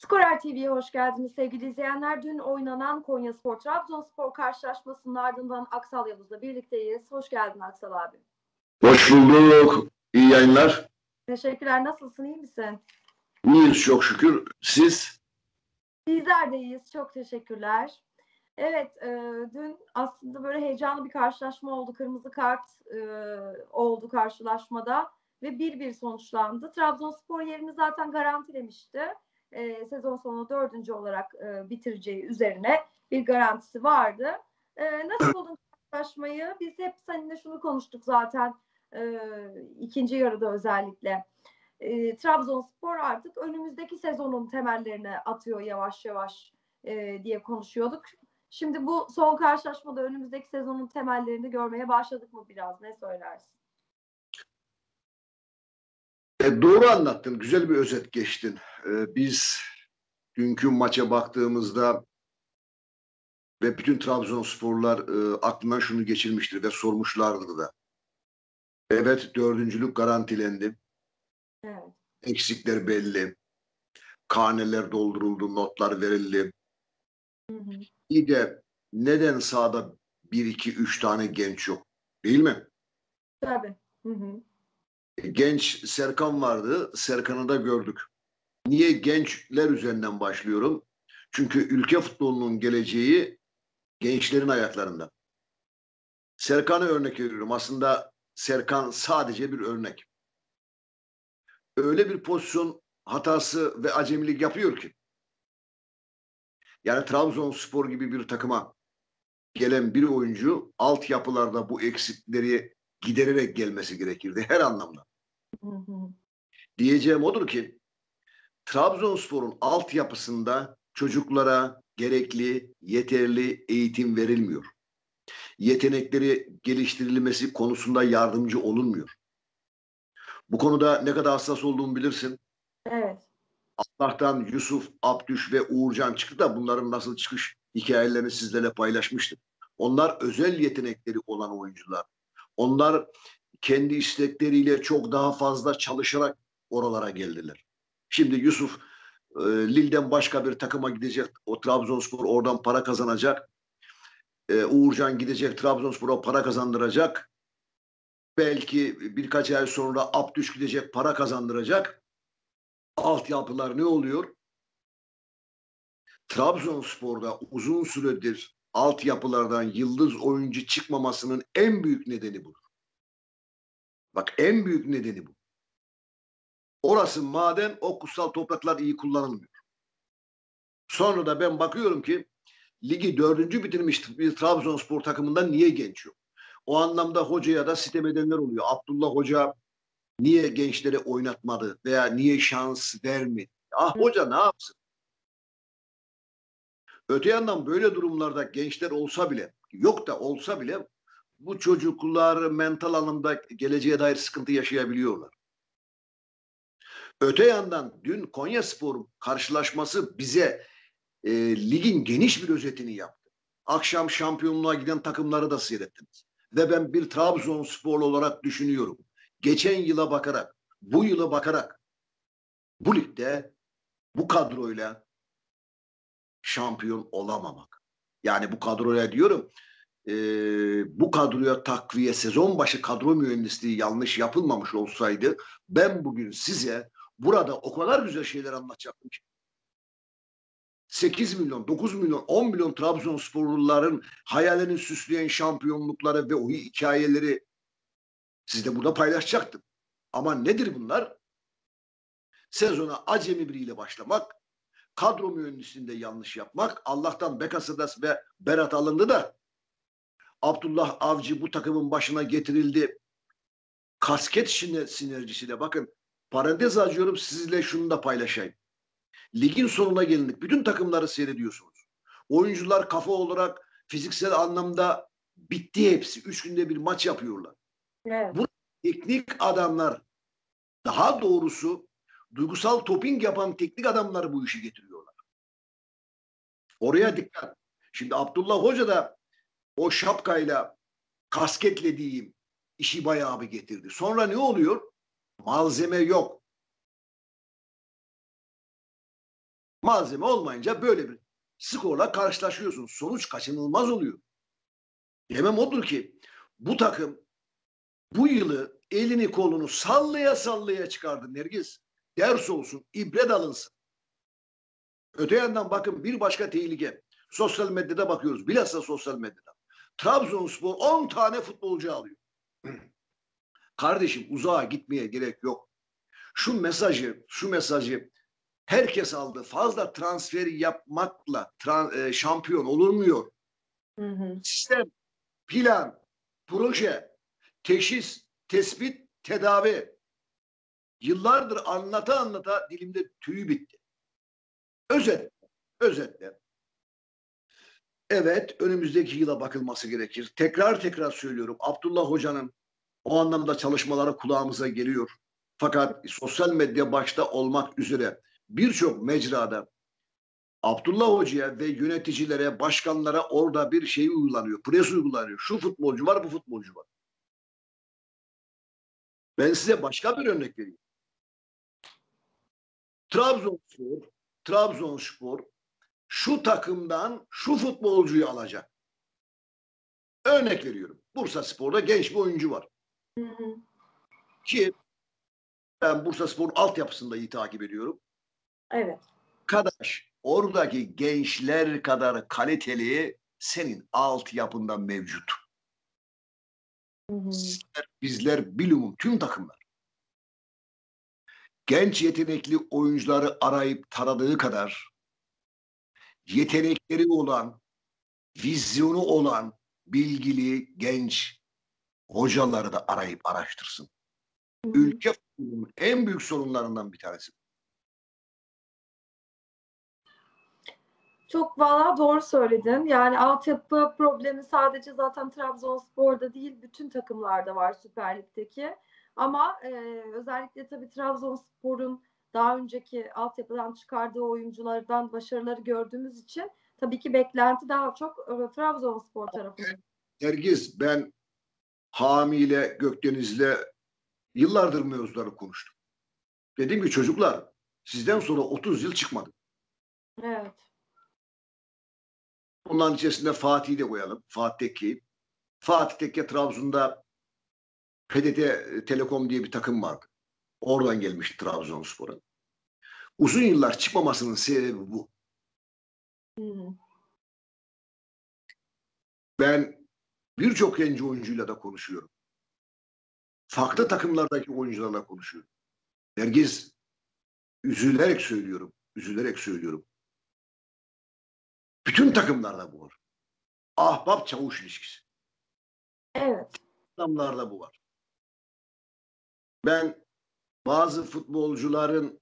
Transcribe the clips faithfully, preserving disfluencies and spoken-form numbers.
Skorer T V'ye hoş geldiniz sevgili izleyenler. Dün oynanan Konyaspor Trabzonspor karşılaşmasının ardından Aksal Yavuz'la birlikteyiz. Hoş geldin Aksal abi. Hoş bulduk. İyi yayınlar. Teşekkürler. Nasılsın? İyi misin? İyiyiz çok şükür. Siz? Bizler de iyiyiz. Çok teşekkürler. Evet, e, dün aslında böyle heyecanlı bir karşılaşma oldu. Kırmızı kart e, oldu karşılaşmada ve bir bir sonuçlandı. Trabzonspor yerini zaten garantilemişti. E, sezon sonu dördüncü olarak e, bitireceği üzerine bir garantisi vardı. E, nasıl buldun karşılaşmayı? Biz hep seninle şunu konuştuk zaten e, ikinci yarıda özellikle. E, Trabzonspor artık önümüzdeki sezonun temellerini atıyor yavaş yavaş e, diye konuşuyorduk. Şimdi bu son karşılaşmada önümüzdeki sezonun temellerini görmeye başladık mı biraz? Ne söylersin? E, doğru anlattın. Güzel bir özet geçtin. E, biz dünkü maça baktığımızda ve bütün Trabzonsporlar e, aklından şunu geçirmiştir ve sormuşlardır da. Evet, dördüncülük garantilendi. Evet. Eksikler belli. Karneler dolduruldu, notlar verildi. Hı hı. İyi de neden sahada bir, iki, üç tane genç yok? Değil mi? Tabii. Hı hı. E, genç Serkan vardı. Serkan'ı da gördük. Niye gençler üzerinden başlıyorum? Çünkü ülke futbolunun geleceği gençlerin ayaklarında. Serkan'ı örnek veriyorum. Aslında Serkan sadece bir örnek. Öyle bir pozisyon hatası ve acemilik yapıyor ki. Yani Trabzonspor gibi bir takıma gelen bir oyuncu altyapılarda bu eksikleri gidererek gelmesi gerekirdi her anlamda. Hı hı. Diyeceğim odur ki Trabzonspor'un altyapısında çocuklara gerekli, yeterli eğitim verilmiyor. Yetenekleri geliştirilmesi konusunda yardımcı olunmuyor. Bu konuda ne kadar hassas olduğumu bilirsin. Evet. Allah'tan Yusuf, Abdüş ve Uğurcan çıktı da bunların nasıl çıkış hikayelerini sizlerle paylaşmıştım. Onlar özel yetenekleri olan oyuncular. Onlar kendi istekleriyle çok daha fazla çalışarak oralara geldiler. Şimdi Yusuf e, Lille'den başka bir takıma gidecek. O Trabzonspor oradan para kazanacak. E, Uğurcan gidecek Trabzonspor'a para kazandıracak. Belki birkaç ay sonra Abdüş gidecek para kazandıracak. Altyapılar ne oluyor? Trabzonspor'da uzun süredir altyapılardan yıldız oyuncu çıkmamasının en büyük nedeni budur. Bak en büyük nedeni bu. Orası maden, o kutsal topraklar iyi kullanılmıyor. Sonra da ben bakıyorum ki ligi dördüncü bitirmiş bir Trabzonspor takımından niye genç yok? O anlamda hocaya da sitem edenler oluyor. Abdullah Hoca niye gençleri oynatmadı veya niye şans vermedi? Ah hoca ne yapsın? Öte yandan böyle durumlarda gençler olsa bile, yok da olsa bile bu çocuklar mental anlamda geleceğe dair sıkıntı yaşayabiliyorlar. Öte yandan dün Konyaspor karşılaşması bize e, ligin geniş bir özetini yaptı. Akşam şampiyonluğa giden takımları da seyrettiniz. Ve ben bir Trabzonsporlu olarak düşünüyorum. Geçen yıla bakarak, bu yıla bakarak bu ligde bu kadroyla şampiyon olamamak. Yani bu kadroya diyorum e, bu kadroya takviye sezon başı kadro mühendisliği yanlış yapılmamış olsaydı ben bugün size burada o kadar güzel şeyler anlatacaktım ki. sekiz milyon, dokuz milyon, on milyon Trabzonsporluların hayalini süsleyen şampiyonlukları ve o hikayeleri sizle burada paylaşacaktım. Ama nedir bunlar? Sezona acemi biriyle başlamak, kadro mühendisliğinde yanlış yapmak, Allah'tan Bekasetas ve Berat alındı da Abdullah Avcı bu takımın başına getirildi. Kasket sinerjisiyle bakın parantez açıyorum sizinle şunu da paylaşayım. Ligin sonuna gelindik. Bütün takımları seyrediyorsunuz. Oyuncular kafa olarak fiziksel anlamda bitti hepsi. Üç günde bir maç yapıyorlar. Evet. Bu teknik adamlar daha doğrusu duygusal doping yapan teknik adamlar bu işi getiriyorlar. Oraya dikkat. Şimdi Abdullah Hoca da o şapkayla kasketle diyeyim işi bayağı bir getirdi. Sonra ne oluyor? Malzeme yok. Malzeme olmayınca böyle bir skorla karşılaşıyorsun. Sonuç kaçınılmaz oluyor. Demem odur ki bu takım bu yılı elini kolunu sallaya sallaya çıkardı Nergiz. Ders olsun, ibret alınsın. Öte yandan bakın bir başka tehlike. Sosyal medyada bakıyoruz. Bilhassa sosyal medyada. Trabzonspor on tane futbolcu alıyor. Kardeşim uzağa gitmeye gerek yok. Şu mesajı, şu mesajı herkes aldı. Fazla transfer yapmakla tran, e, şampiyon olunmuyor. Hı hı. Sistem, plan, proje, teşhis, tespit, tedavi. Yıllardır anlata anlata dilimde tüyü bitti. Özet, özetle. Evet, önümüzdeki yıla bakılması gerekir. Tekrar tekrar söylüyorum. Abdullah Hoca'nın o anlamda çalışmaları kulağımıza geliyor. Fakat sosyal medya başta olmak üzere birçok mecrada Abdullah Hoca'ya ve yöneticilere, başkanlara orada bir şey uygulanıyor. Pres uygulanıyor. Şu futbolcu var, bu futbolcu var. Ben size başka bir örnek vereyim. Trabzonspor, Trabzonspor şu takımdan şu futbolcuyu alacak. Örnek veriyorum. Bursaspor'da genç bir oyuncu var. Hı hı. Ki ben Bursaspor altyapısında iyi takip ediyorum. Evet. Arkadaş, oradaki gençler kadar kaliteli senin altyapında mevcut. Hı hı. Sizler, bizler, bilumum tüm takımlar. Genç yetenekli oyuncuları arayıp taradığı kadar yetenekleri olan, vizyonu olan, bilgili, genç hocaları da arayıp araştırsın. Hı hı. Ülke futbolunun en büyük sorunlarından bir tanesi. Çok valla doğru söyledin. Yani altyapı problemi sadece zaten Trabzonspor'da değil, bütün takımlarda var Süper Lig'deki. Ama e, özellikle tabii Trabzonspor'un daha önceki altyapıdan çıkardığı oyunculardan başarıları gördüğümüz için tabii ki beklenti daha çok e, Trabzonspor tarafından. Nergiz, ben Hami ile Gökdeniz'le yıllardır mevzuları konuştum. Dedim ki çocuklar sizden sonra otuz yıl çıkmadı. Evet. Bunların içerisinde Fatih'i de koyalım. Fatih Tekke. Fatih Tekke Trabzon'da P D T Telekom diye bir takım vardı. Oradan gelmişti Trabzonspor'a. Uzun yıllar çıkmamasının sebebi bu. Hı. Ben birçok genç oyuncuyla da konuşuyorum. Farklı takımlardaki oyuncularla konuşuyorum. Nergiz, üzülerek söylüyorum. Üzülerek söylüyorum. Bütün takımlarda bu var. Ahbap çavuş ilişkisi. Evet. Adamlarda bu var. Ben bazı futbolcuların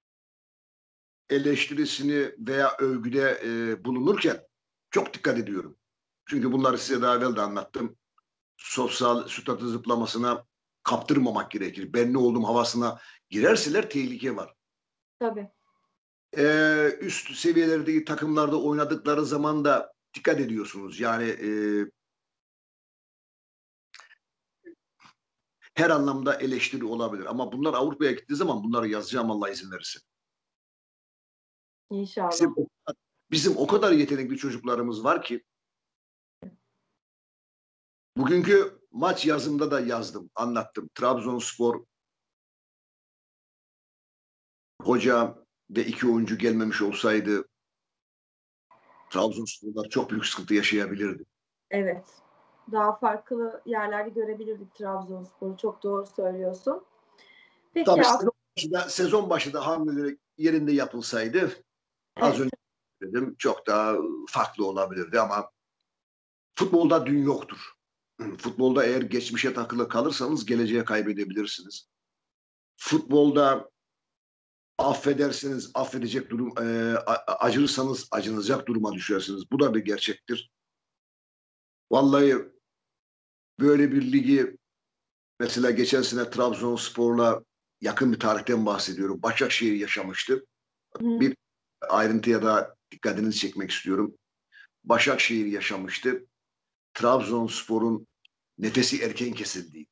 eleştirisini veya övgüde e, bulunurken çok dikkat ediyorum. Çünkü bunları size daha evvel de anlattım. Sosyal statü zıplamasına kaptırmamak gerekir. Ben ne oldum havasına girerseler tehlike var. Tabii. Ee, üst seviyelerdeki takımlarda oynadıkları zaman da dikkat ediyorsunuz. Yani e, her anlamda eleştiri olabilir. Ama bunlar Avrupa'ya gittiği zaman bunları yazacağım Allah izin verirse. İnşallah. Bizim, bizim o kadar yetenekli çocuklarımız var ki bugünkü maç yazımda da yazdım, anlattım. Trabzonspor hoca ve iki oyuncu gelmemiş olsaydı Trabzonsporlar çok büyük sıkıntı yaşayabilirdi. Evet. Daha farklı yerlerde görebilirdik Trabzonspor'u. Çok doğru söylüyorsun. Peki Tabii As- sezon başı da, sezon başı da hamleleri yerinde yapılsaydı az evet. önce dedim çok daha farklı olabilirdi ama futbolda dün yoktur. Futbolda eğer geçmişe takılı kalırsanız geleceğe kaybedebilirsiniz. Futbolda affedersiniz, affedecek durum, e, acırsanız acınacak duruma düşersiniz. Bu da bir gerçektir. Vallahi böyle bir ligi mesela geçen sene Trabzonspor'la yakın bir tarihten bahsediyorum. Başakşehir yaşamıştı. Hı. Bir ayrıntıya da dikkatinizi çekmek istiyorum. Başakşehir yaşamıştı. Trabzonspor'un nefesi erken kesildi.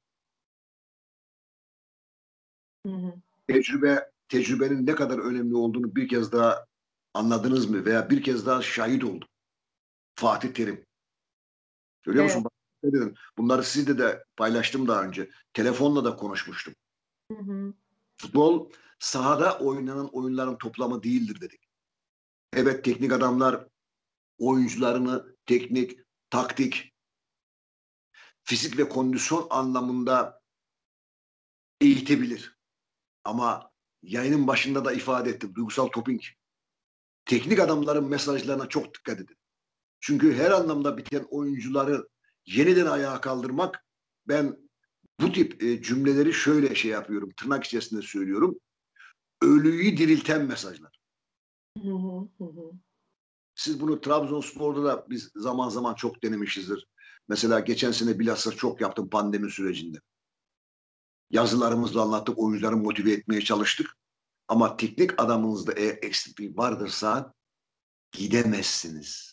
Hı hı. Tecrübe, tecrübenin ne kadar önemli olduğunu bir kez daha Anladınız mı? Veya bir kez daha şahit oldum. Fatih Terim. Görüyor Evet. musun? Bak, ne dedim? Bunları sizle de paylaştım daha önce. Telefonla da konuşmuştum. Hı hı. Futbol sahada oynanan oyunların toplamı değildir dedik. Evet, teknik adamlar oyuncularını teknik, taktik, fizik ve kondisyon anlamında eğitebilir. Ama yayının başında da ifade ettim. Duygusal toping. Teknik adamların mesajlarına çok dikkat edin. Çünkü her anlamda biten oyuncuları yeniden ayağa kaldırmak, ben bu tip e, cümleleri şöyle şey yapıyorum, tırnak içerisinde söylüyorum. Ölüyü dirilten mesajlar. Hı hı, hı hı. Siz bunu Trabzonspor'da da biz zaman zaman çok denemişizdir. Mesela geçen sene bilhassa çok yaptım pandemi sürecinde. Yazılarımızla anlattık, oyuncuları motive etmeye çalıştık. Ama teknik adamınızda eğer eksiklik vardırsa gidemezsiniz.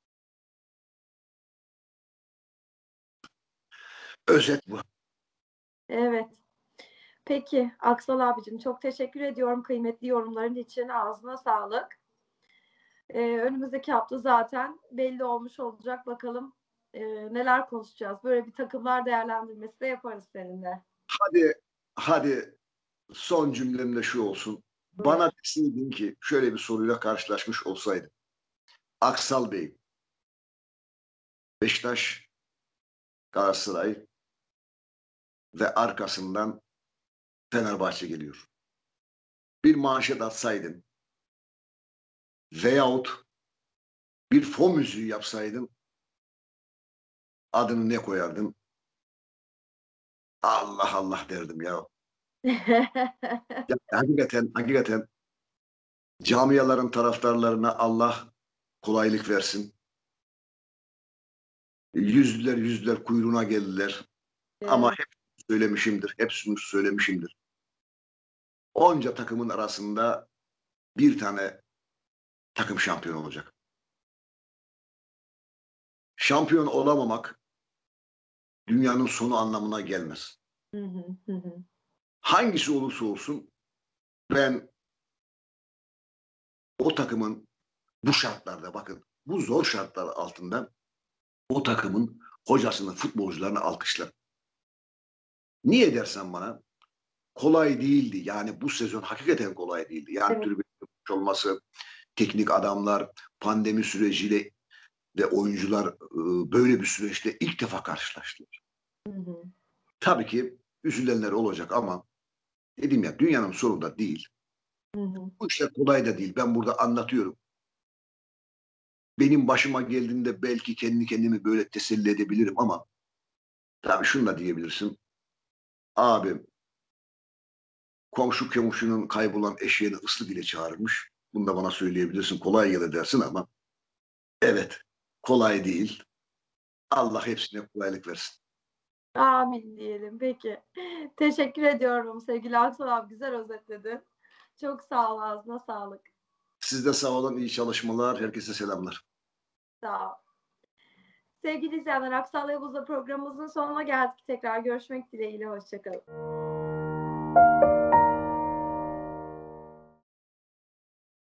Özet bu. Evet. Peki Aksal abicim, çok teşekkür ediyorum kıymetli yorumların için. Ağzına sağlık. Ee, önümüzdeki hafta zaten belli olmuş olacak. Bakalım e, neler konuşacağız. Böyle bir takımlar değerlendirmesi de yaparız seninle. Hadi, hadi son cümlem de şu olsun. Buyur. Bana deseydin ki şöyle bir soruyla karşılaşmış olsaydım. Aksal Bey, Beşiktaş, Galatasaray ve arkasından Fenerbahçe geliyor. Bir manşet atsaydın veyahut bir fon müziği yapsaydın adını ne koyardın? Allah Allah derdim ya. Ya hakikaten, hakikaten camiaların taraftarlarına Allah kolaylık versin. Yüzler yüzler kuyruğuna geldiler. Ama Evet. hep söylemişimdir, hepsini söylemişimdir. Onca takımın arasında bir tane takım şampiyon olacak. Şampiyon olamamak dünyanın sonu anlamına gelmez. Hı hı, hı hı. Hangisi olursa olsun ben o takımın bu şartlarda, bakın bu zor şartlar altında o takımın hocasını, futbolcularını alkışlarım. Niye dersen bana, kolay değildi. Yani bu sezon hakikaten kolay değildi. Yani Evet. tribün olması, teknik adamlar, pandemi süreciyle ve oyuncular e, böyle bir süreçte ilk defa karşılaştılar. Hı hı. Tabii ki üzülenler olacak ama dedim ya, dünyanın sonu da değil. Hı hı. Bu işler kolay da değil. Ben burada anlatıyorum. Benim başıma geldiğinde belki kendi kendimi böyle teselli edebilirim ama tabii şunu da diyebilirsin. Abim, komşu komşunun kaybolan eşeğini ıslık ile çağırmış. Bunu da bana söyleyebilirsin. Kolay gelir dersin ama evet, kolay değil. Allah hepsine kolaylık versin. Amin diyelim. Peki. Teşekkür ediyorum sevgili Aksal abi. Güzel özetledin. Çok sağ ol. Ağzına sağlık. Siz de sağ olun. İyi çalışmalar. Herkese selamlar. Sağ ol. Sevgili izleyenler, Aksal Yavuz'la programımızın sonuna geldik. Tekrar görüşmek dileğiyle. Hoşçakalın.